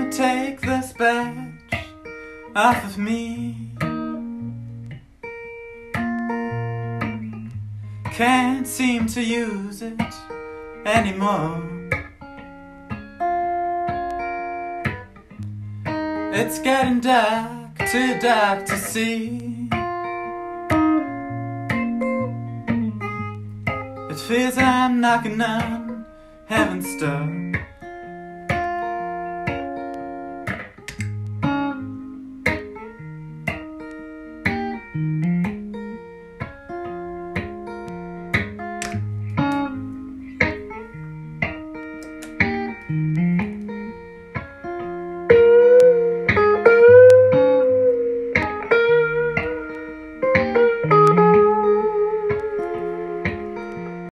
can't take this badge off of me. Can't seem to use it anymore. It's getting dark, too dark to see. It feels I'm knocking on heaven's door.